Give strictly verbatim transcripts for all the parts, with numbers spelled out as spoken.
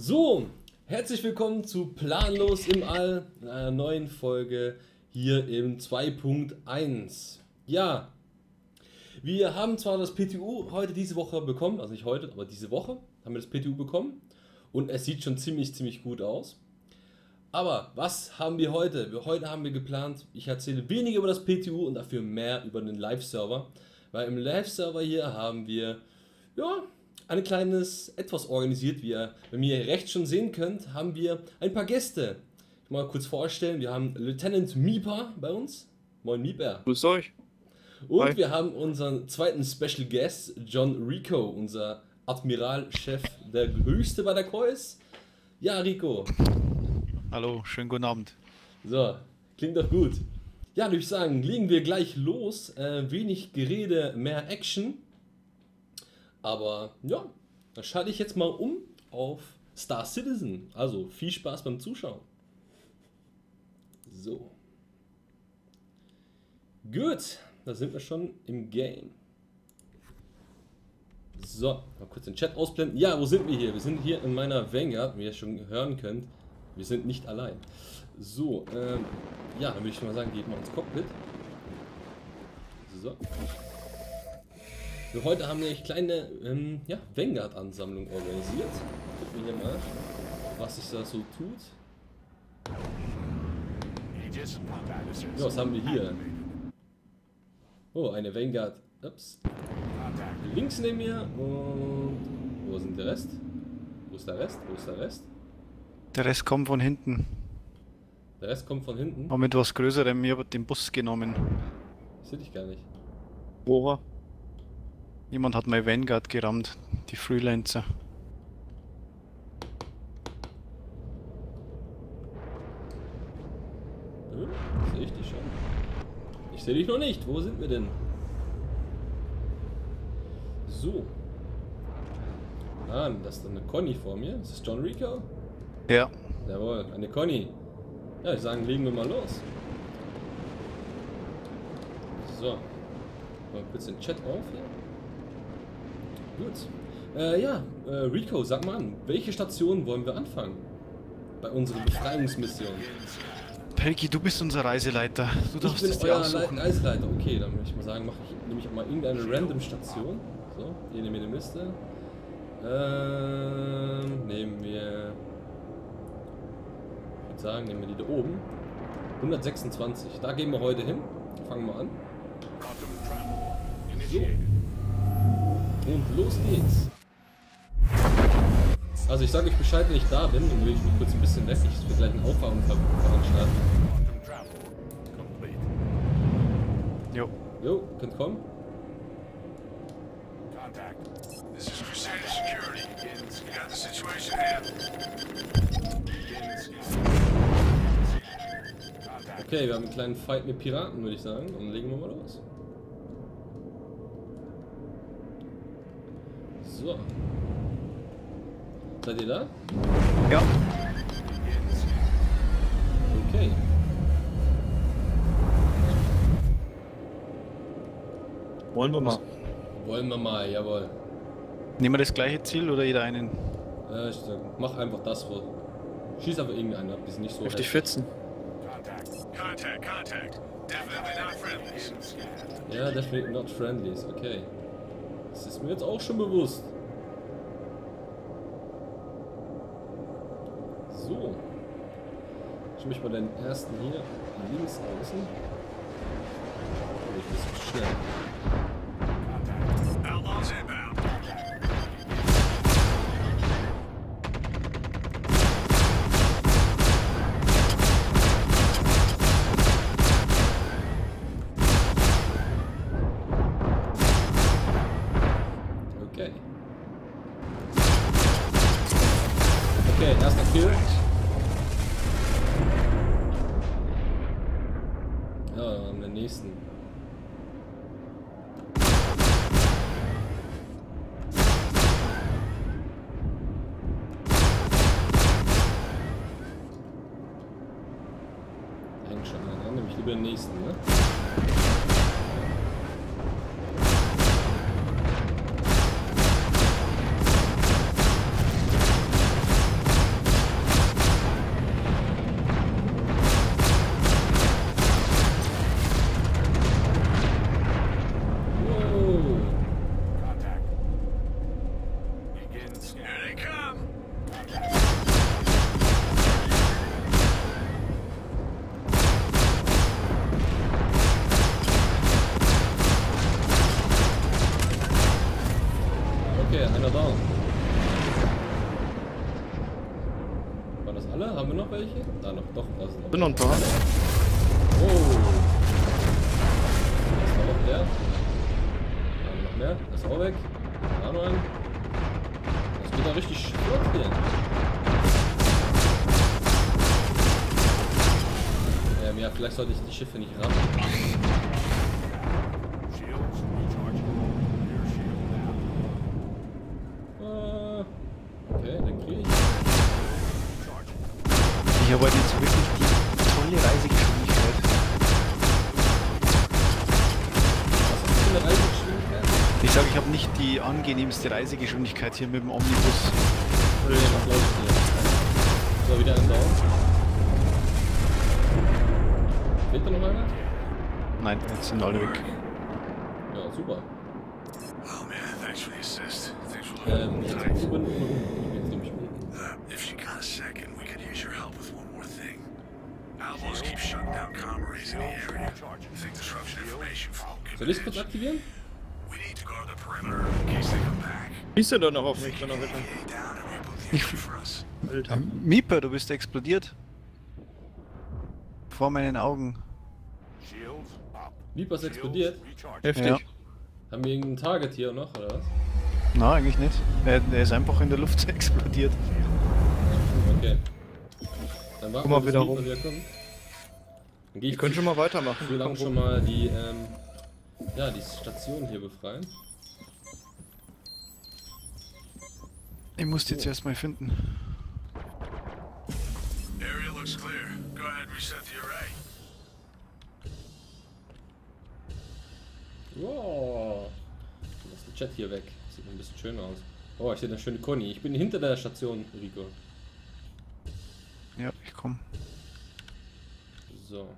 So, herzlich willkommen zu Planlos im All, in einer neuen Folge hier im zwei Punkt eins. Ja, wir haben zwar das P T U heute diese Woche bekommen, also nicht heute, aber diese Woche haben wir das P T U bekommen und es sieht schon ziemlich, ziemlich gut aus. Aber was haben wir heute? Wir, heute haben wir geplant, ich erzähle weniger über das P T U und dafür mehr über den Live-Server, weil im Live-Server hier haben wir, ja, ein kleines etwas organisiert, wie ihr bei mir rechts schon sehen könnt, haben wir ein paar Gäste. Ich mal kurz vorstellen, wir haben Lieutenant Meeper bei uns. Moin Meeper. Grüß euch. Und Hi. wir haben unseren zweiten Special Guest, John Rico, unser Admiralchef, der höchste bei der K O S. Ja, Rico. Hallo, schönen guten Abend. So, klingt doch gut. Ja, würde ich sagen, legen wir gleich los. Äh, wenig Gerede, mehr Action. Aber ja, dann schalte ich jetzt mal um auf Star Citizen. Also viel Spaß beim Zuschauen. So. Gut, da sind wir schon im Game. So, mal kurz den Chat ausblenden. Ja, wo sind wir hier? Wir sind hier in meiner Vanguard, wie ihr schon hören könnt. Wir sind nicht allein. So, ähm, ja, dann würde ich mal sagen, geht mal ins Cockpit. So. Für heute haben wir eine kleine ähm, ja, Vanguard-Ansammlung organisiert. Gucken wir hier mal, was sich da so tut. Ja, was haben wir hier? Oh, eine Vanguard. Ups. Links neben mir und wo sind der Rest? Wo ist der Rest? Wo ist der Rest? Der Rest kommt von hinten. Der Rest kommt von hinten. War mit was Größerem, ich habe den Bus genommen. Das sehe ich gar nicht. Woher? Jemand hat mein Vanguard gerammt, die Freelancer. Hm, sehe ich dich schon. Ich sehe dich noch nicht. Wo sind wir denn? So. Ah, das ist eine Conny vor mir. Das ist John Rico. Ja. Jawohl, eine Conny. Ja, ich sage, legen wir mal los. So. Mal kurz den Chat auf hier. Gut. Äh, ja, äh, Rico, sag mal an, welche Station wollen wir anfangen? Bei unserer Befreiungsmission. Pelki, du bist unser Reiseleiter. Du Ich darfst bin es dir euer aussuchen. Le Reiseleiter. Okay, dann würde ich mal sagen, mache ich nämlich mal irgendeine random Station. So, hier nehmen wir eine Liste. Ähm, nehmen wir... Ich würde sagen, nehmen wir die da oben. hundertsechsundzwanzig. Da gehen wir heute hin. Fangen wir an. So. Und los geht's. Also ich sage euch Bescheid, wenn ich da bin, dann will ich mich kurz ein bisschen weg. Ich will gleich einen Auffahrung ver veranstalten. Jo. Jo, könnt kommen. This is Crusader Security. We got the situation handled. Okay, wir haben einen kleinen Fight mit Piraten, würde ich sagen. Dann legen wir mal los. So. Seid ihr da? Ja. Okay. Wollen wir mal? Wollen wir mal, jawohl. Nehmen wir das gleiche Ziel oder jeder einen? Äh, ich sag, mach einfach das, wo. Schieß einfach irgendeinen ab, die sind nicht so Auf die heftig. Pfützen. Contact, contact. Definitely not friendlies. Ja, definitely not friendlies, okay. Das ist mir jetzt auch schon bewusst. So. Ich mich mal den ersten hier links außen. Oh, ich bin zu schnell. Outlaws inbound. Okay. Okay, erster Kill. Ja, dann haben wir den nächsten. Hängt schon an, dann nehme ich lieber den nächsten, ne? welche? Da noch, doch, da sind noch. Sind noch ein paar. Oh! Das war auch der. Da haben wir noch mehr. Das ist auch weg. Da noch ein. Das geht ja richtig flott hier. Ähm, ja, vielleicht sollte ich die Schiffe nicht rammen. Shields recharging. Rear shield down. Äh, okay, den kriege ich. Charging. Ich habe halt jetzt wirklich die tolle Reisegeschwindigkeit. Was hast du für eine Reisegeschwindigkeit? Ich sage, ich habe nicht die angenehmste Reisegeschwindigkeit hier mit dem Omnibus. Nee, was läuft hier? So, wieder ein Down. Fehlt da noch einer? Nein, jetzt sind alle weg. Ja, super. Oh man, thanks for the assist. Things will Ähm, hold ich tight. hab oben und unten. Jetzt nehme ich unten. Uh, if you got a second, we could use your help with one more thing. Outlaws keep shutting down commerce in the area. Think disruption information flow could Soll ich es kurz aktivieren? We need to guard the perimeter in case they come back. Schießt er doch noch auf mich, wenn er weg Get down and reboot the engine for us. ist. Alter. Mieper, du bist explodiert. Vor meinen Augen. Shields up. Vipas explodiert. Recharge. Heftig. Ja. Haben wir irgendein Target hier noch, oder was? Na, eigentlich nicht. Er, er ist einfach in der Luft explodiert. Okay. Dann warten Guck mal wir, bis wieder Viper rum. wieder kommt. Dann gehe ich Ich könnte schon mal weitermachen. so lange schon mal die, ähm, ja, die Station hier befreien. Ich muss die jetzt erstmal finden. Area looks clear. Go ahead and reset the array. Wow. Lass den Chat hier weg. Sieht ein bisschen schön aus. Oh, ich sehe eine schöne Conny. Ich bin hinter der Station, Rico. Ja, ich komm. So.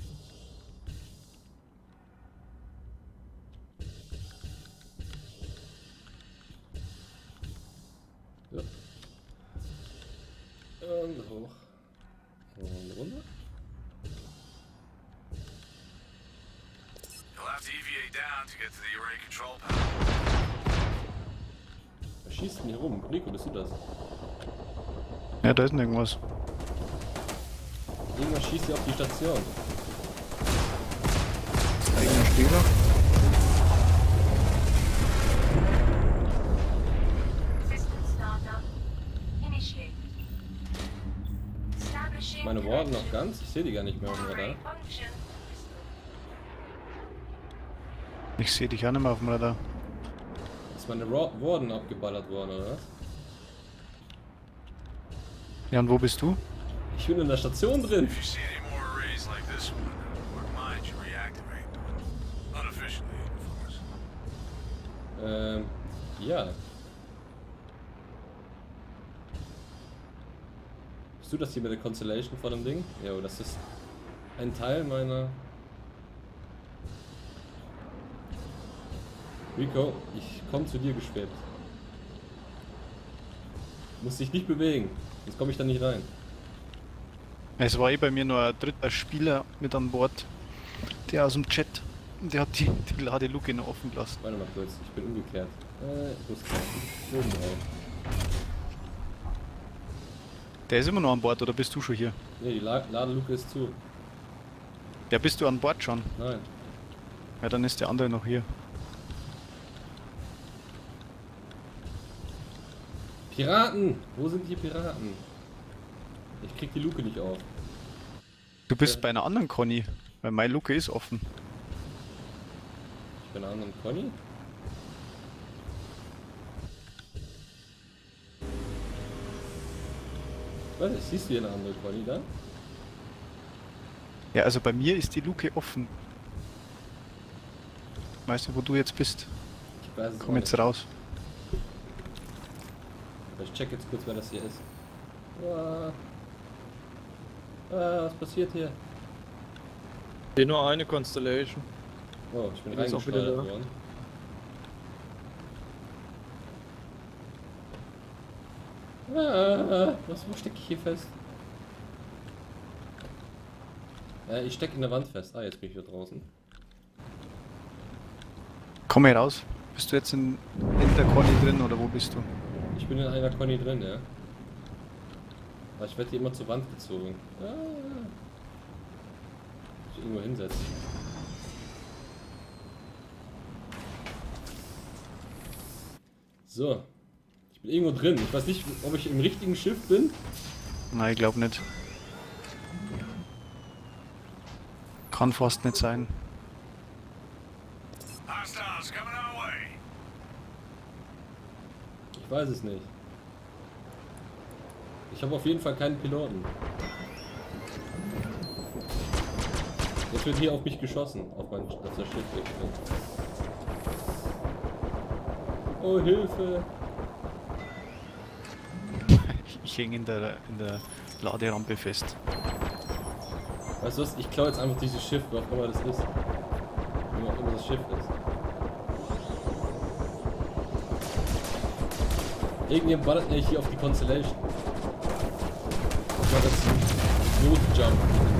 Ja. Und hoch. Und runter. You'll have to deviate down to get to the array control panel. Wer schießt denn hier rum? Rico, bist du das? Ja, da ist noch irgendwas. Irgendwas schießt hier auf die Station. Eigener Spieler. System startup initiated. Establishing Meine Warden noch connection. ganz? Ich sehe die gar nicht mehr auf dem Radar. Array function. Ich sehe dich auch nicht mehr auf dem Radar. Ist meine Ra Warden abgeballert worden, oder was? Ja, und wo bist du? Ich bin in der Station drin. If you see any more arrays like this one, mark mine should reactivate. Unofficially, of course. Ähm, ja. Bist du das hier mit der Constellation vor dem Ding? Ja, das ist ein Teil meiner... Rico, ich komme zu dir geschwebt. Muss dich nicht bewegen, sonst komme ich da nicht rein. Es war eh bei mir nur ein dritter Spieler mit an Bord. Der aus dem Chat. Der hat die, die Ladeluke noch offen gelassen. Warte mal kurz, ich bin umgekehrt. Äh, ich muss da oben drauf. Der ist immer noch an Bord, oder bist du schon hier? Ne, die La Ladeluke ist zu. Ja, bist du an Bord schon? Nein. Ja, dann ist der andere noch hier. Piraten! Wo sind die Piraten? Ich krieg die Luke nicht auf. Du bist Ja. bei einer anderen Conny, weil meine Luke ist offen. Ich bin einer anderen Conny. Was? Siehst du hier eine andere Conny da? Ja, also bei mir ist die Luke offen. Weißt du, wo du jetzt bist? Ich weiß es Komm auch jetzt nicht. raus. Aber ich check jetzt kurz, wer das hier ist. Ah. Ah, was passiert hier? Ich sehe nur eine Constellation. Oh, ich bin Die ist auch wieder reingesteuert da. worden. Ah, was, wo stecke ich hier fest? Äh, ich stecke in der Wand fest. Ah, jetzt bin ich wieder draußen. Komm hier raus. Bist du jetzt in, in der Conny drin oder wo bist du? Ich bin in einer Conny drin, ja. Weil ich werde hier immer zur Wand gezogen. Ah. Ich irgendwo hinsetzen. So. Ich bin irgendwo drin. Ich weiß nicht, ob ich im richtigen Schiff bin. Nein, ich glaube nicht. Kann fast nicht sein. Hostiles coming our way. Ich weiß es nicht. Ich habe auf jeden Fall keinen Piloten. Jetzt wird hier auf mich geschossen. Auf mein auf das Schiff. Oh, Hilfe! Ich hänge in der, in der Laderampe fest. Weißt du was? Ich klaue jetzt einfach dieses Schiff, was auch immer das ist. Wie auch immer das Schiff ist. Irgendjemand ballert nämlich hier auf die Constellation. Das war das Notjump.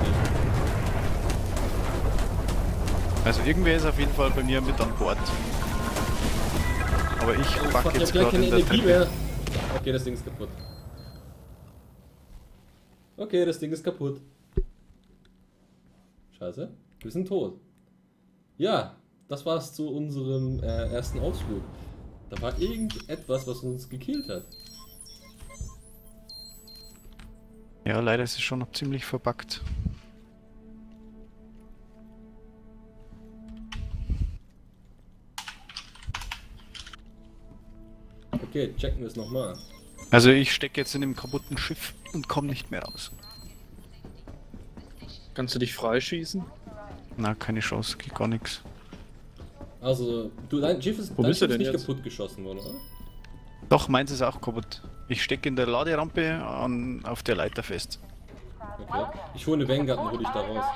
Also irgendwer ist auf jeden Fall bei mir mit an Bord. Aber ich Oh, back fuck, ich jetzt hab gleich gerade keine in der Energie Treppe. mehr. Okay, das Ding ist kaputt. Okay, das Ding ist kaputt. Scheiße. Wir sind tot. Ja, das war's zu unserem äh, ersten Ausflug. Da war irgendetwas, was uns gekillt hat. Ja, leider ist es schon noch ziemlich verbuggt. Okay, checken wir es nochmal. Also ich stecke jetzt in dem kaputten Schiff und komme nicht mehr raus. Kannst du dich freischießen? Na, keine Chance, geht gar nichts. Also, du, dein Schiff ist, Wo dein bist du Schiff ist denn nicht jetzt? kaputt geschossen worden, oder? Doch, meins ist auch kaputt. Ich stecke in der Laderampe an, auf der Leiter fest. Okay. Ich hole eine Vanguard und hole dich da raus.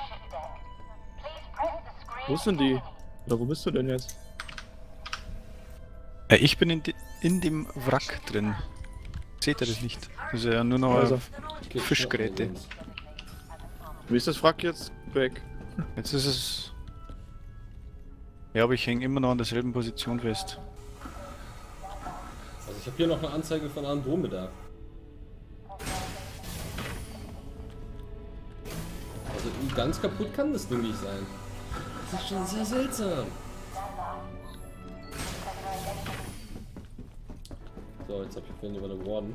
Wo sind die? Oder wo bist du denn jetzt? Äh, ich bin in, de, in dem Wrack drin. Seht ihr das nicht? Das ist ja nur noch Also. Okay, Fischgräte. schnappen wir uns. Wie ist das Wrack jetzt weg? Jetzt ist es... Ja, aber ich hänge immer noch an derselben Position fest. Also ich habe hier noch eine Anzeige von Andromeda. Also ganz kaputt kann das Ding nicht sein. Das ist schon sehr seltsam. So, jetzt habe ich auf jeden Fall geworden.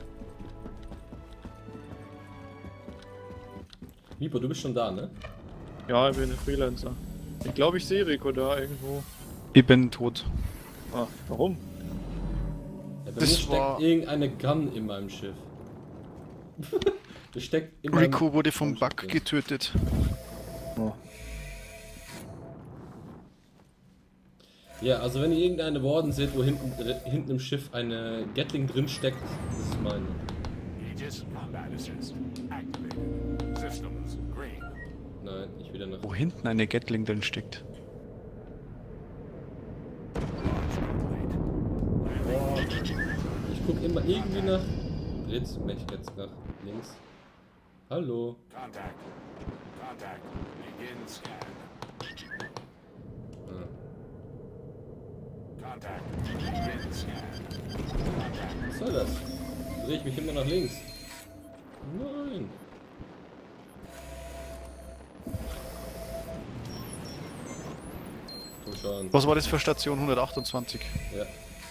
Mipo, du bist schon da, ne? Ja, ich bin ein Freelancer. Ich glaube, ich sehe Rico da irgendwo. Ich bin tot. Ah, warum? Ja, bei Das mir steckt war- irgendeine Gun in meinem Schiff. Das steckt in meinem- Rico wurde vom meinem Bug Schiff. getötet. Oh. Ja, also wenn ihr irgendeine Warden seht, wo hinten, dr- hinten im Schiff eine Gatling drin steckt, das ist meine. Aegis combat assist activated. Systems green. Nein, ich wieder nach. Wo hinten eine Gatling drin steckt. Ich guck immer irgendwie nach. Dreht's mich jetzt nach links. Hallo. Contact. Contact. Begin scan. Ah. Contact. Begin scan. Contact. Was soll das? Dreh ich mich immer nach links. Nein. Komm schon. Was war das für Station hundertachtundzwanzig? Ja.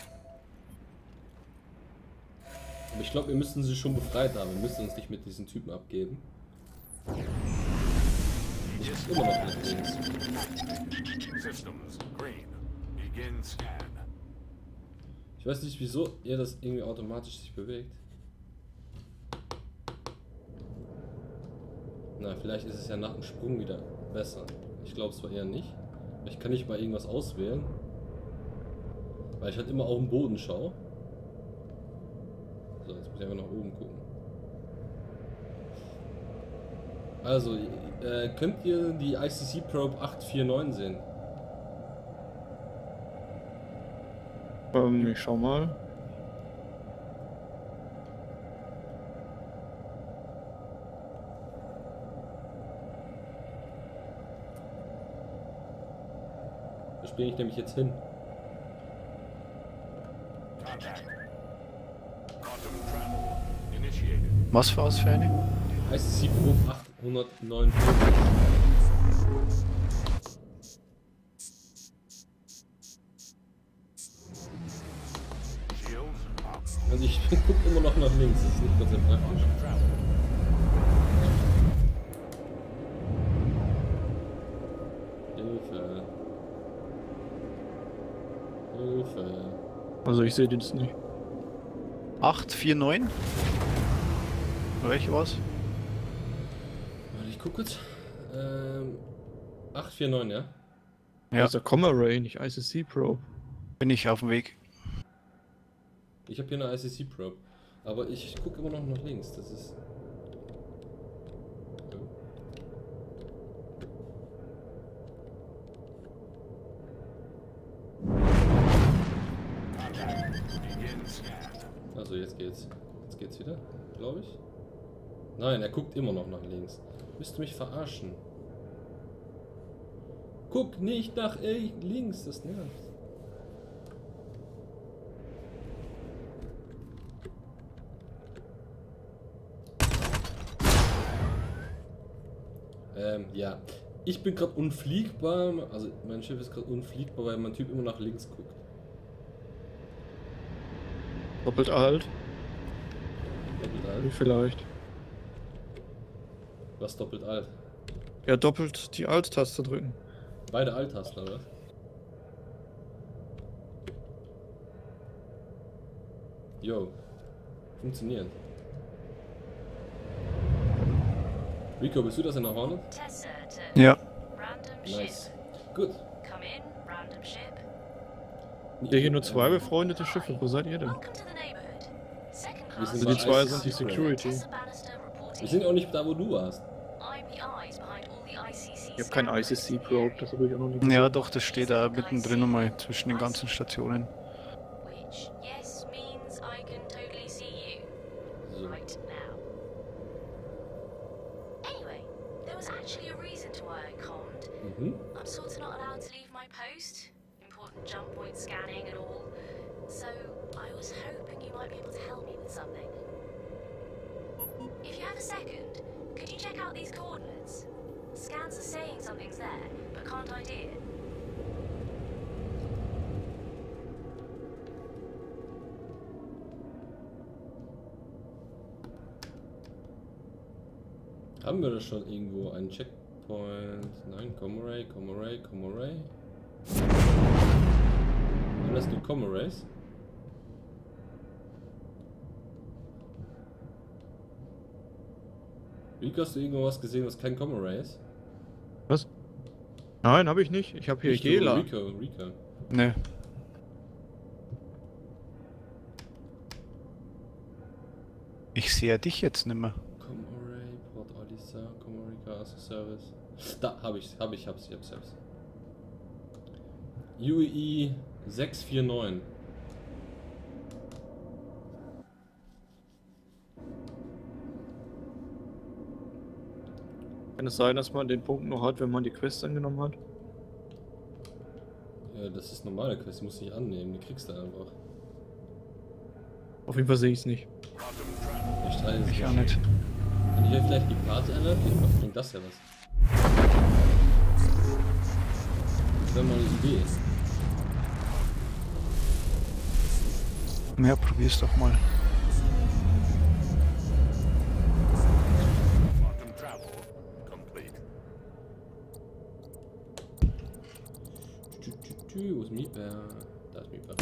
Aber ich glaube, wir müssten sie schon befreit haben. Wir müssen uns nicht mit diesen Typen abgeben. Ich bin immer noch nicht links. Systems green. Begin scan. Ich weiß nicht, wieso ihr das irgendwie automatisch sich bewegt. Na, vielleicht ist es ja nach dem Sprung wieder besser. Ich glaube es zwar eher nicht. Ich kann nicht mal irgendwas auswählen. Weil ich halt immer auf den Boden schaue. So, jetzt muss ich einfach nach oben gucken. Also, äh, könnt ihr die I C C Probe acht vier neun sehen? Ähm, ich schau mal. Da springe ich nämlich jetzt hin. Contact. Quantum travel initiated. Was für was für eine? I C C Probe achthundertneunundvierzig. Also ich gucke immer noch nach links, das ist nicht ganz sehr praktisch. Hilfe. Hilfe. Also ich sehe den jetzt nicht. acht vier neun? Welche was? Warte, ich guck kurz. Ähm, acht vier neun, ja? Ja, Also Comma Ray, nicht I C C Probe. bin ich auf dem Weg. Ich habe hier eine I C C Probe, aber ich gucke immer noch nach links. Das ist. Also jetzt geht's. Jetzt geht's wieder, glaube ich. Nein, er guckt immer noch nach links. Müsst du mich verarschen? Guck nicht nach ey, links, das nervt. Ähm, ja. Ich bin gerade unfliegbar, also mein Schiff ist gerade unfliegbar, weil mein Typ immer nach links guckt. Doppelt alt. Doppelt Wie alt? vielleicht. Was doppelt alt? Ja, doppelt die Alt-Taste drücken. Beide Alt-Tasten, oder was? Jo. Funktioniert. Rico, bist du das in der Hornet? Tessa to Ja. random Nice. ship. Gut. Come in, random ship. Hier hier nur zwei befreundete Schiffe. Wo seid ihr denn? Welcome to the neighborhood. Second Wir class. sind Also die zwei I C C sind die Probe. Security. Tessa Bannister reporting. Wir sind auch nicht da, wo du warst. I'm the eyes behind all the I C C. Ich habe kein I C C Probe, das habe ich auch noch nie Ja, gesehen. doch, das steht da mittendrin nochmal zwischen den ganzen Stationen. Which, yes, means I can totally see you. So. Right now. Anyway, there was actually a reason to why I conned. Mhm. I'm sort of not allowed to leave my post. Important jump point scanning and all. So I was hoping you might be able to help me with something. If you have a second, could you check out these coordinates? Scans are saying something's there, but can't I D it? Haben wir da schon irgendwo einen Checkpoint? Nein, Comoray, Comoray, Comoray. Alles nur Comorays? Rico, hast du irgendwo was gesehen, was kein Comoray ist? Was? Nein, habe ich nicht. Ich habe hier Nicht du, Gela. Rico, Rico. Ne. Ich sehe dich jetzt nimmer. Comoray, Port Alisa, Comoray Castle Service. Da, hab ich, hab ich, hab's, ich hab's, hab's. U E sechs vier neun. Kann es sein, dass man den Punkt noch hat, wenn man die Quest angenommen hat? Ja, das ist normale Quest, die musst du nicht annehmen, die kriegst du einfach. Auf jeden Fall sehe ich es nicht. Der Streit ist Ich auch nicht. Kann ich euch vielleicht die Party ändern? Vielleicht bringt das ja was. Das wäre mal eine Idee. Ja, probier's doch mal. Quantum travel complete. Tü, tü, tü, wo ist Mietbär? Da ist Mietbär.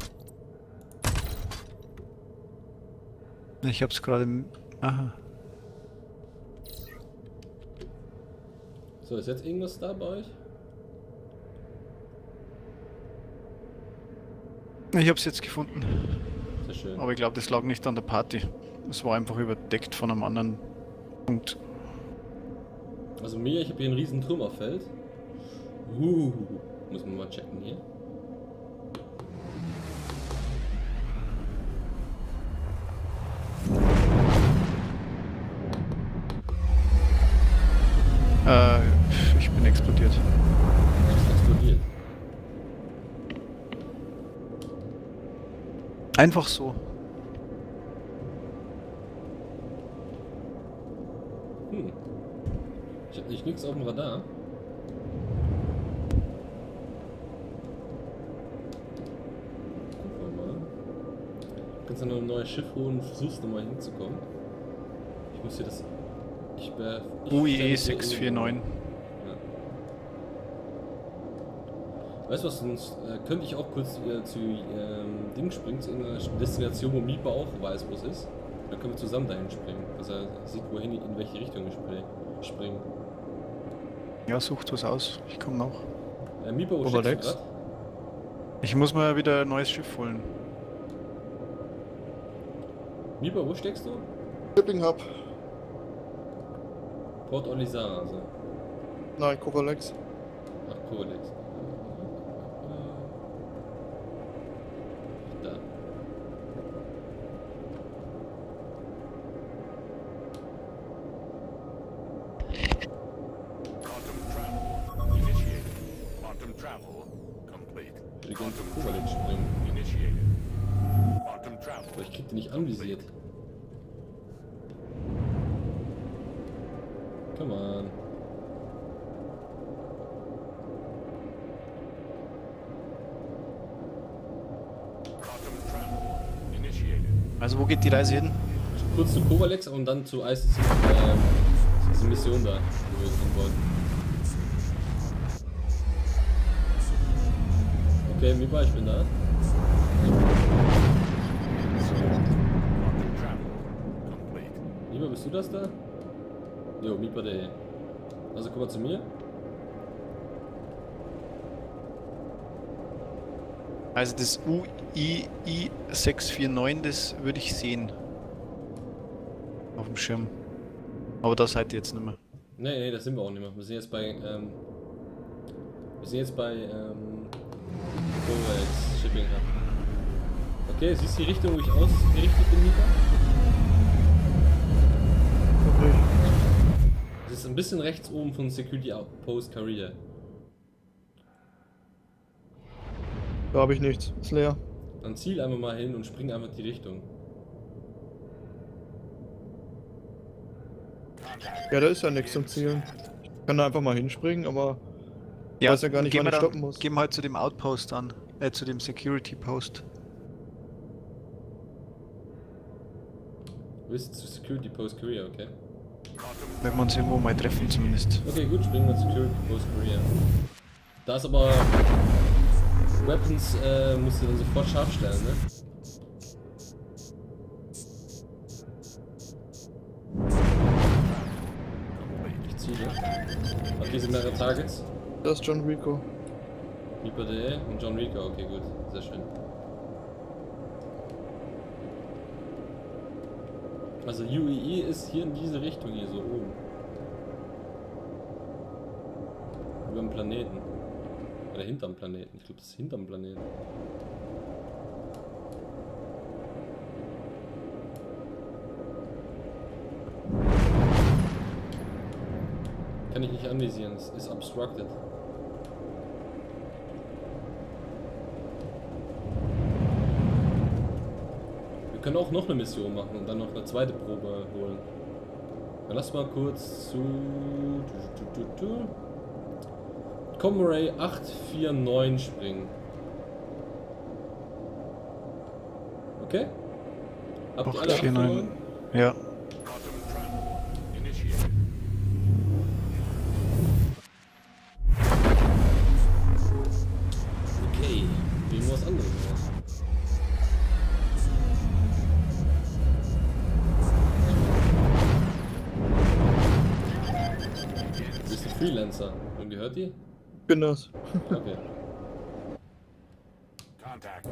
Ich hab's gerade. im- Aha. So, ist jetzt irgendwas da bei euch? Ich hab's jetzt gefunden. Sehr schön. Aber ich glaube, das lag nicht an der Party. Es war einfach überdeckt von einem anderen Punkt. Also mir, ich habe hier ein riesen Trümmerfeld. Uh, muss man mal checken hier. Äh, ich bin explodiert. Das ist explodiert. Einfach so. ich nix auf dem Radar. Gucken wir mal. Du kannst ja noch ein neues Schiff holen und versuchst nochmal hinzukommen. Ich muss hier das... Ich wär... U I E sechs vier neun. Ja. Weißt du was, sonst äh, könnte ich auch kurz äh, zu ähm, Ding springen, zu einer Destination, wo Mipa auch weiß, wo es ist. Dann können wir zusammen dahin springen, dass er sieht, wohin, in welche Richtung wir spr- springen. Ja, sucht was aus. Ich komme noch. Äh, Mipa, wo Aber steckst du Lex? grad? Ich muss mal wieder ein neues Schiff holen. Mipa, wo steckst du? Shipping Hub. Port Olisar, also. Nein, Kovalex. Ach, Kovalex. Da. Quantum travel initiated. Quantum travel complete. Wir können zu Kovalex springen. Initiated. Quantum travel. Aber ich krieg die nicht anvisiert. Come on. Quantum travel initiated. Also wo geht die Reise hin? Kurz zu Kovalex und dann zu I C C, ähm, diese Mission da, wo wir hin wollten. Okay, Mipa, ich bin da. Quantum travel complete. Mipa, bist du das da? Jo, Mipa, der. Also komm mal zu mir. Also das U I E sechs vier neun, das würde ich sehen. Auf dem Schirm. Aber da seid ihr jetzt nicht mehr. Nee, nee, das sind wir auch nicht mehr. Wir sind jetzt bei, ähm, wir sind jetzt bei, ähm, Kovalex Shipping Hub. Okay, siehst du die Richtung, wo ich ausgerichtet bin, Mipa? Okay. Das ist ein bisschen rechts oben von Security Outpost Korea. Da habe ich nichts. Ist leer. Dann ziel einfach mal hin und spring einfach die Richtung. Ja, da ist ja nichts zum Zielen. Ich kann da einfach mal hinspringen, aber ich Ja, weiß ja gar nicht, gehen wann wir ich dann- stoppen muss. Gehen wir halt zu dem Outpost an. Äh, zu dem Security Post. Du bist zu Security Post Korea, okay? Wenn wir uns irgendwo mal treffen zumindest. Okay, gut, springen wir zu Security Post Korea. Da ist aber Weapons, äh, musst du dann sofort scharf stellen, ne? Ich ziele. Auf diese mehrere Targets. Das ist John Rico. Mipa D und John Rico, okay, gut, sehr schön. Also U I E ist hier in diese Richtung hier so oben. Über dem Planeten. Oder hinterm Planeten. Ich glaube, das ist hinterm Planeten. Kann ich nicht anvisieren, es ist obstructed. Wir können auch noch eine Mission machen und dann noch eine zweite Probe holen. Dann lass mal kurz zu Comaray acht vier neun springen. Okay? Habt ihr alle acht vier neun. acht vier neun? Ja. Quantum travel initiated. Okay, nehmen wir was anderes aus. Du bist ein Freelancer. Und gehört die? Bin das. Okay. Contact.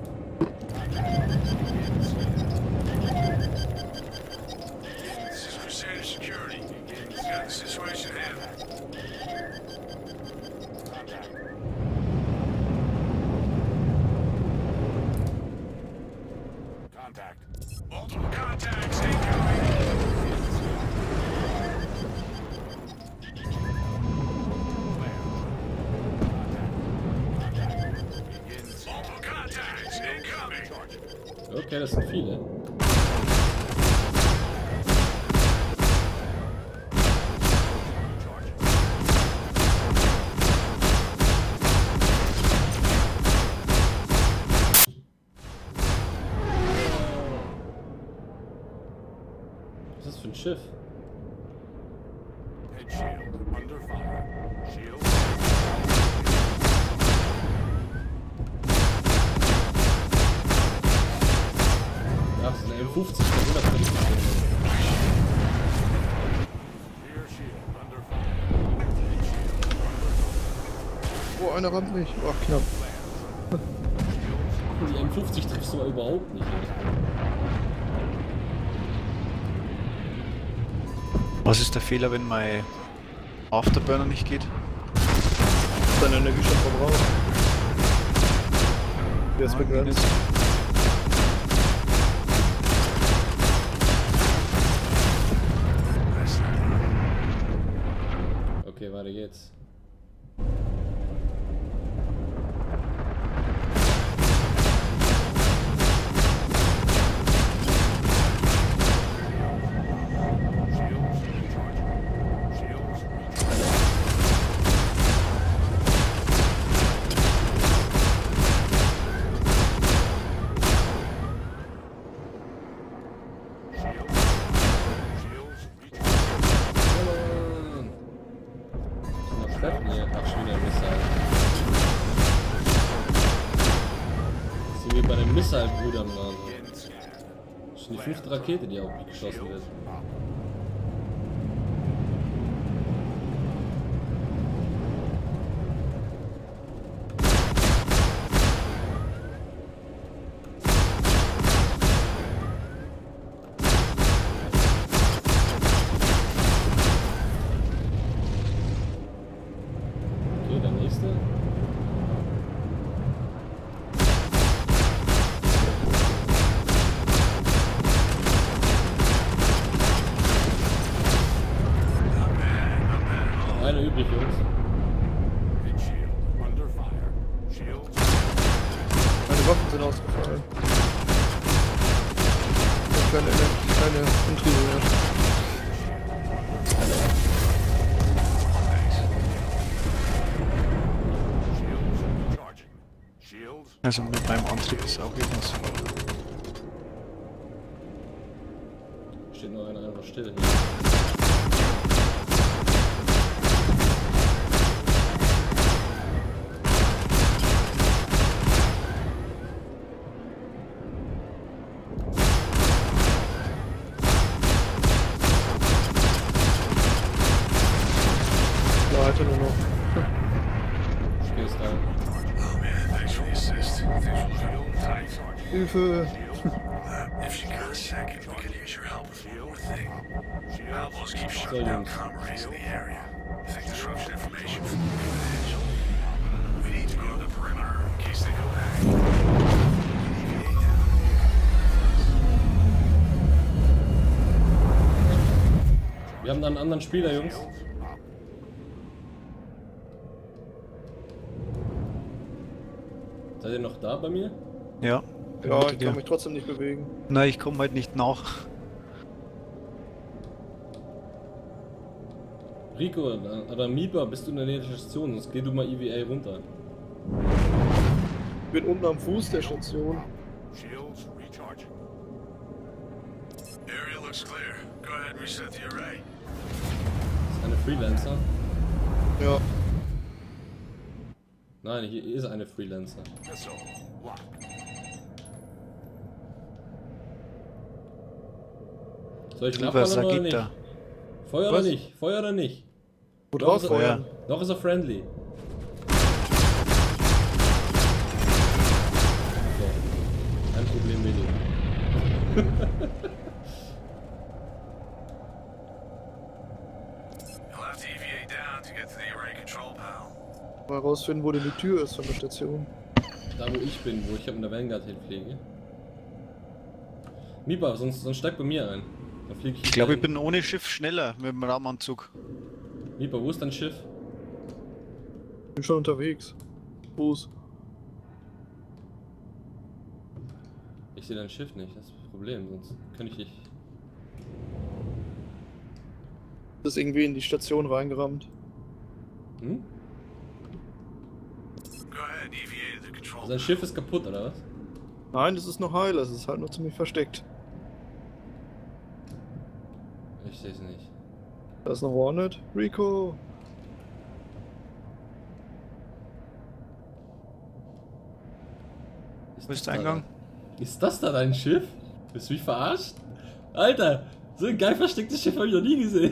This is Crusader Security. We've got the situation handled. Contact. Contact. Multiple contacts incoming. Multiple contacts incoming. Okay, das sind viele. Schiff. Head shield under fire. Shield. Ja, das ist eine M fünfzig, der hundert fünfzig. Rear shield under fire. Head shield under fire. Oh, einer rammt mich. Ach, knapp. Die M fünfzig triffst du mal überhaupt nicht. Was ist der Fehler, wenn mein Afterburner nicht geht? Deine Energie schon verbraucht. Der ist begrenzt. Okay, weiter geht's. Nee, ach, schon wieder ein Missile. So wie bei den Missile-Brüdern waren. Das ist die fünfte Rakete, die auch geschossen wird. Einer übrig, Jungs. Meine Waffen sind ausgefallen. Ich hab keine, keine Antriebe mehr. Also mit meinem Antrieb ist auch irgendwas. Steht noch einer einfach still hier. Leute nur noch. Stehst da. Oh man, thanks for the assist. Things will feel tight. Hilfe! Uh, if you got a second, we could use your help with one more thing. Outlaws keep shutting down commerce in the area. Think disruption information from confidential. We need to go to the perimeter in case they go back. Wir haben da einen anderen Spieler, Jungs. Seid ihr noch da bei mir? Ja. bin Ja, hinter ich dir. kann mich trotzdem nicht bewegen. Nein, ich komme halt nicht nach. Rico oder Miba, bist du in der Nähe der Station? Sonst geh du mal E V A runter. Ich bin unten am Fuß der Station. Shields recharging. Area looks clear. Go ahead and reset the array. Das ist eine Freelancer. Ja. Nein, hier ist eine Freelancer. Missile locked. Soll ich Drüber nachballern oder geht nicht? da. Feuer Was? oder nicht? Feuer oder nicht? Wo Noch drauf ist er- feuern? Noch ist er friendly. So. Ein Problem weniger. You'll have to E V A down to get to the array control panel. Mal rausfinden, wo denn die Tür ist von der Station. Da wo ich bin, wo ich in der Vanguard hinfliege. Miba, sonst, sonst steig bei mir ein. Dann flieg ich Ich glaube, ich bin ohne Schiff schneller mit dem Raumanzug. Miba, wo ist dein Schiff? Bin schon unterwegs. Fuß. Ich sehe dein Schiff nicht, das ist das Problem, sonst kann ich dich. Das ist irgendwie in die Station reingerammt. Hm? Go ahead, E V A to the control Sein Schiff ist kaputt, oder was? Nein, das ist noch heil, es ist halt nur ziemlich versteckt. Ich seh's nicht. Da ist noch Hornet. Rico! Wo ist das der Eingang? Da, ist das da dein Schiff? Bist du mich verarscht? Alter, so ein geil verstecktes Schiff habe ich noch nie gesehen.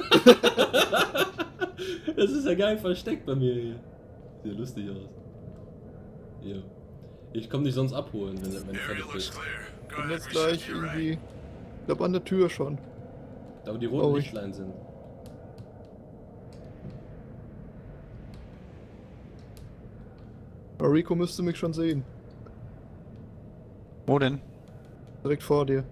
Das ist ja geil versteckt bei mir hier. Sieht ja lustig aus. Jo. Ich komm dich sonst abholen, wenn, wenn du Area fertig looks bist. clear. Go Bin ahead, jetzt reset gleich your irgendwie. ray. Ich glaube an der Tür schon. Da wo die roten Oh, ich- Lichtlein sind. Aber Rico müsste mich schon sehen. Wo denn? Direkt vor dir.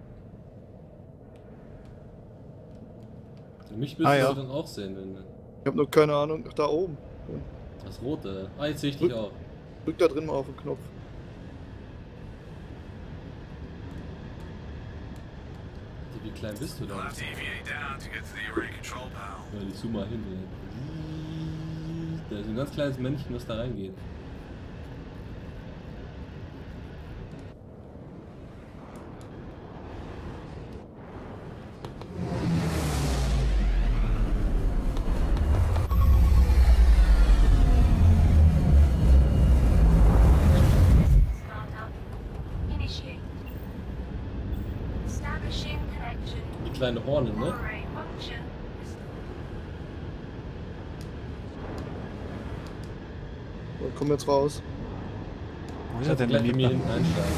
Mich müssen Ah, sie ja. dann auch sehen, wenn Ich habe nur keine Ahnung. Ach, da oben. das rote. Ah, jetzt sehe ich dich Rück- auch. Drück da drin mal auf den Knopf. Wie klein bist du You'll da? have to deviate down to get to the array control panel. Ja, die zoom mal hin. Ey. Da ist ein ganz kleines Männchen, das da reingeht. Startup. Initiate. Establishing connection. Die kleine Horne, ne? Array function. So, komm jetzt raus. Wo ist er denn, Gleich der bei mir Liebler? hinten einsteigen.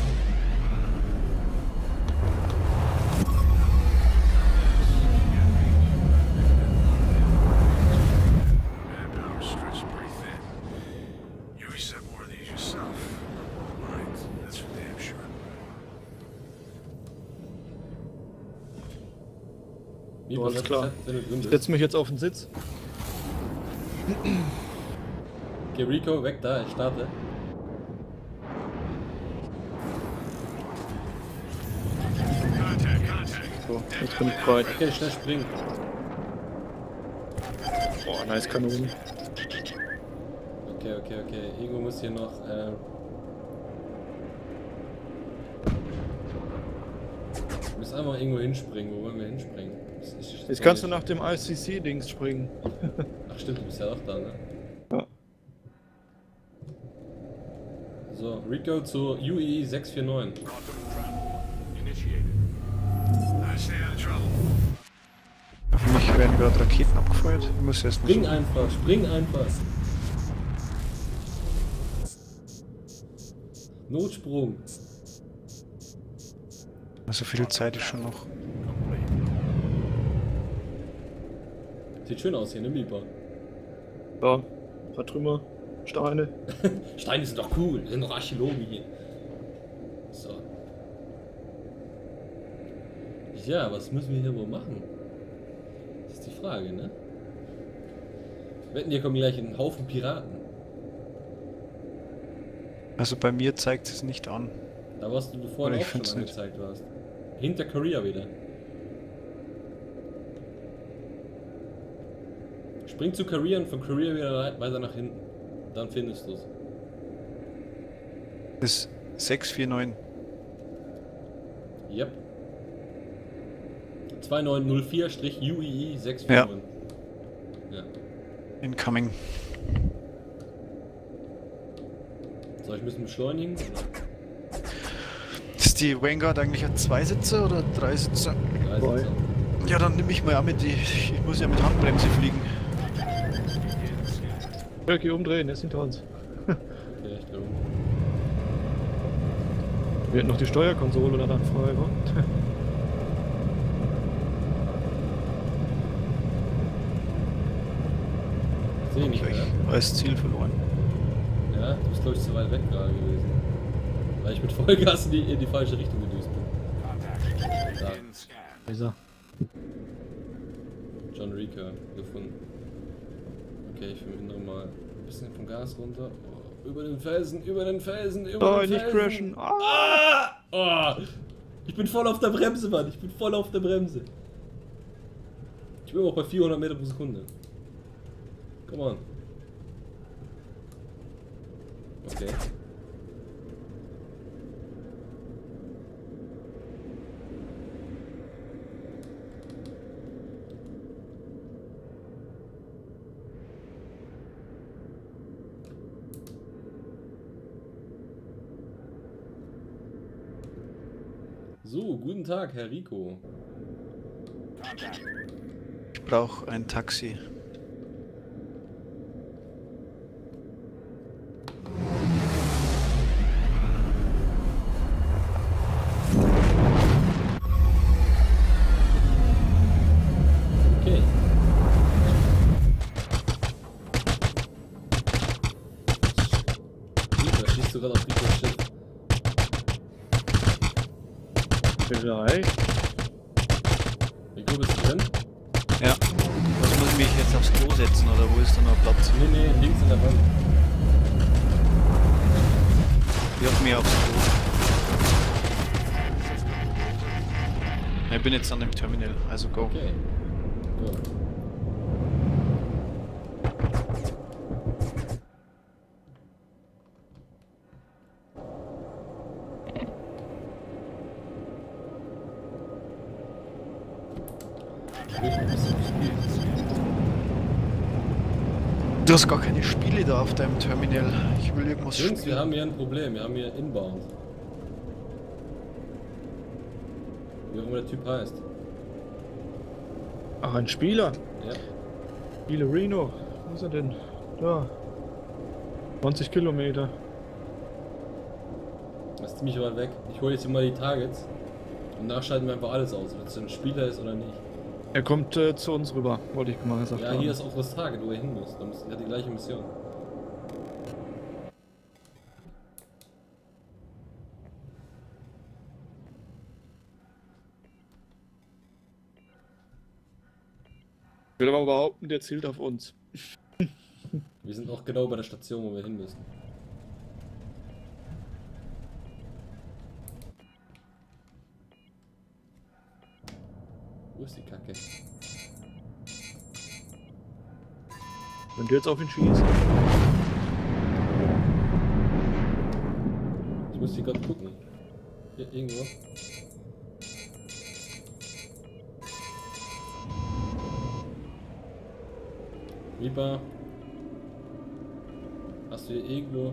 Manpower stretched pretty thin. You reset more of these yourself. Mind, that's for damn sure. Wie So, was alles hat klar. gesagt, wenn du drin Ich bist? setz mich jetzt auf den Sitz. Okay, Rico, weg da, ich starte. Contact, contact. So, jetzt bin ich bereit. Okay, schnell springen. Boah, nice Kanonen. Okay, okay, okay. Irgendwo muss hier noch. Äh wir müssen einfach irgendwo hinspringen. Wo wollen wir hinspringen? Das ist- Jetzt kannst du nach dem I C C-Dings springen. Ach stimmt, du bist ja auch da, ne? Ja. So, Rico zu U E sechs vier neun. I stay out of trouble. Für mich werden gerade Raketen abgefeuert. Ich muss erst mal Spring so- einfach, spring einfach. Notsprung. So viel Zeit ist schon noch. Sieht schön aus hier, ne, Mipa? Ja, ein paar Trümmer, Steine. Steine sind doch cool, wir sind doch Archäologen hier. So. Ja, was müssen wir hier wohl machen? Das ist die Frage, ne? Wetten, hier kommen gleich ein Haufen Piraten. Also bei mir zeigt es nicht an. Da warst du Oder vorhin ich auch schon find's nicht. angezeigt warst. Hinter Korea wieder. Spring zu Korea und von Korea wieder weiter nach hinten. Dann findest du es. Das ist sechs vier neun. Yep. zwei neun null vier U E E sechs vier neun. Ja. Incoming. Soll ich ein bisschen beschleunigen? Ist die Vanguard eigentlich ein Zweisitzer oder Dreisitzer? Oder? Boy. Ja, dann nehme ich mal ja mit die. Ich muss ja mit Handbremse fliegen. Jörgi, umdrehen, er ist hinter uns. Okay, ich glaube. Wir hätten noch die Steuerkonsole dann frei, wa? Ich sehe nicht mehr. Ich als Ziel verloren. Ja, du bist glaube ich zu weit weg gerade gewesen. Weil ich mit Vollgas in die, in die falsche Richtung gedüst bin. Da, Da ist er. John Rico gefunden. Okay, ich will nochmal ein bisschen vom Gas runter. Oh, über den Felsen, über den Felsen, über Oh, den nicht Felsen. crashen. Ah! Ah! Oh, ich bin voll auf der Bremse, Mann. Ich bin voll auf der Bremse. Ich bin auch bei vierhundert Meter pro Sekunde. Come on. Okay. So, guten Tag, Herr Rico. Ich brauche ein Taxi. Okay. Da schießt du gerade auf Ricos Schiff. Vielleicht. Rico, bist du drin? Ja. Was muss ich mich jetzt aufs Klo setzen oder wo ist da noch Platz? Nee, nee, links in der Wand. Ich hab mich aufs Klo. Ich bin jetzt an dem Terminal, also go. Okay. Go. Du hast gar keine Spiele da auf deinem Terminal. Ich will irgendwas Jungs, wir spielen. haben hier ein Problem. Wir haben hier Inbound. Wie auch immer der Typ heißt. Ach, ein Spieler. Ja. Spiele Reno. Wo ist er denn? Da. zwanzig Kilometer. Das ist ziemlich weit weg. Ich hole jetzt hier mal die Targets. Und nachschalten wir einfach alles aus, ob es ein Spieler ist oder nicht. Er kommt äh, zu uns rüber, wollte ich mal sagen. Ja, hier ist auch das Target, wo er hin muss. Dann hat die gleiche Mission. Ich will aber behaupten, der zielt auf uns. Wir sind auch genau bei der Station, wo wir hin müssen. Wo ist die Kacke? Wenn du jetzt auf ihn schießt. Ich muss hier gerade gucken. Hier irgendwo. Reaper. Hast du hier irgendwo?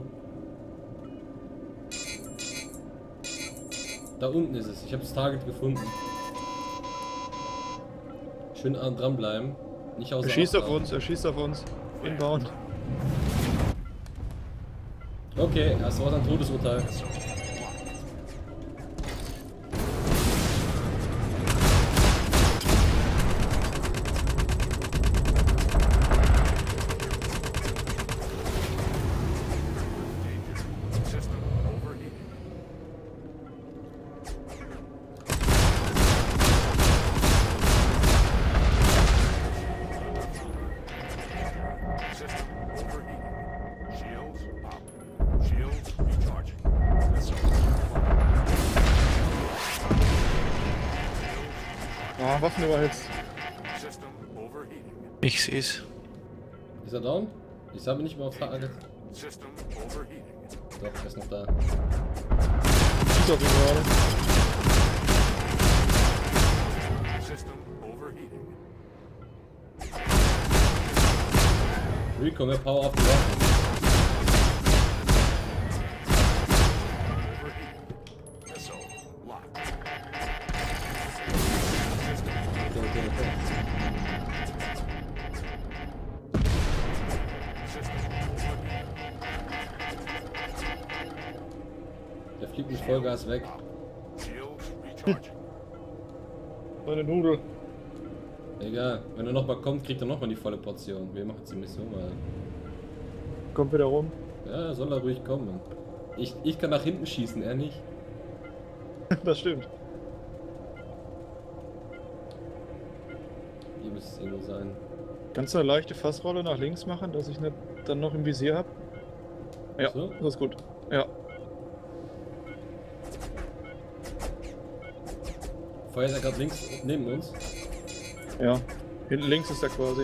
Da unten ist es. Ich habe das Target gefunden. Schön dranbleiben. Nicht außer Er schießt Acht auf lassen. uns, er schießt auf uns. Inbound. Okay, das war ein Todesurteil. Ah, Waffen überhitzt. Ich seh's. Ist er down? Ich habe nicht mehr aufs Target. System overheating. Doch, er ist noch da. Schießt auf ihn gerade. System overheating. Rico, mehr Power auf die Waffen. Overheating. Missile locked. Okay, okay, okay. System overheating. Der fliegt mit Vollgas weg. Shields recharging. Meine Nudel. Egal, wenn er nochmal kommt, kriegt er nochmal die volle Portion. Wir machen jetzt die Mission mal. Kommt wieder rum. Ja, soll er ruhig kommen. Ich, ich kann nach hinten schießen, er nicht. Das stimmt. Hier müsste es irgendwo sein. Kannst du eine leichte Fassrolle nach links machen, dass ich nicht dann noch im Visier hab? Ja, So? das ist gut. Ja. Feuert er gerade links neben uns? Ja. Hinten links ist er quasi.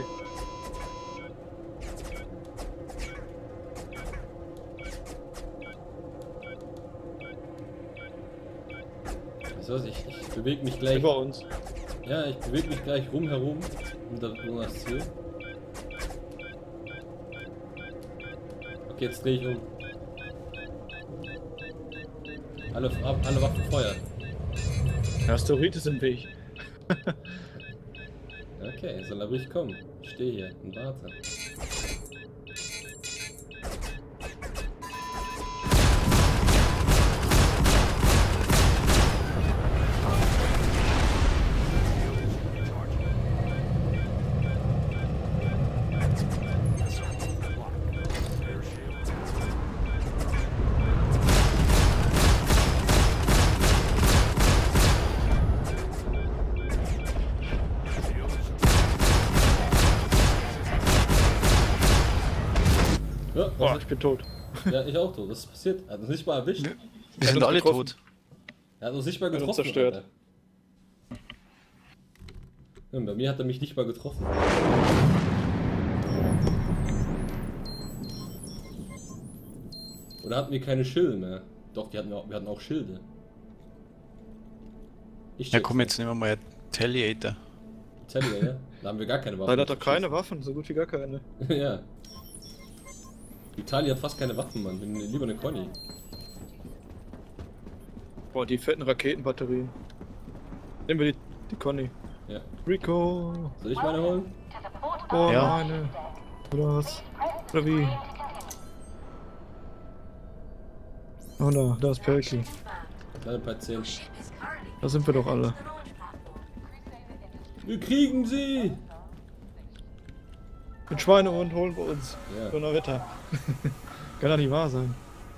Was weiß ich, ich bewege mich gleich. Über uns. Ja, ich bewege mich gleich rumherum um das, um das Ziel. Okay, jetzt drehe ich um. Alle, alle Waffen feuern. Der Asteroid ist im Weg. Okay, soll er ruhig kommen. Ich stehe hier und warte. Ja, Boah, ich bin tot. ja, ich auch tot. Das ist passiert. Er hat uns nicht mal erwischt. Wir sind uns alle getroffen. tot. Er hat uns nicht mal Hat uns getroffen. zerstört. Alter. Ja, bei mir hat er mich nicht mal getroffen. Oder hatten wir keine Schilde mehr? Doch, die hatten wir, auch, wir hatten auch Schilde. Ich Ja komm, jetzt nehmen wir mal Retaliator. Italien, ja? Da haben wir gar keine Waffen. Leider hat er keine Waffen, so gut wie gar keine. Ja. Italien hat fast keine Waffen, Mann. Wir nehmen lieber eine Conny. Boah, die fetten Raketenbatterien. Nehmen wir die, die Conny. Ja. Rico! Soll ich meine holen? Boah, Ja. meine! Oder was? Oder wie? Oh da, da ist Perky. Kleine Paar zehn. Da sind wir doch alle. Wir kriegen sie! Den Schweinehund holen wir uns. Ja. Donnerwetter. Kann doch nicht wahr sein.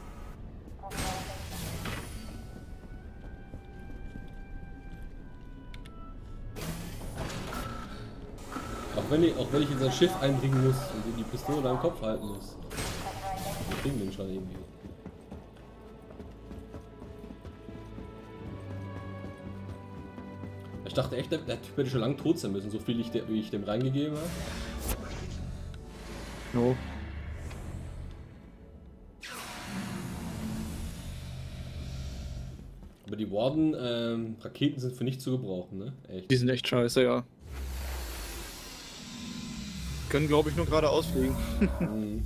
Auch wenn ich, auch wenn ich in sein Schiff eindringen muss und ihm die Pistole am Kopf halten muss. Wir kriegen den schon irgendwie. Ich dachte echt, der, der Typ hätte schon lange tot sein müssen, so viel ich, der, wie ich dem reingegeben habe. No. Aber die Warden ähm, Raketen sind für nichts zu gebrauchen, ne? Echt. Die sind echt scheiße, ja. Können, glaube ich, nur gerade ausfliegen. Mhm.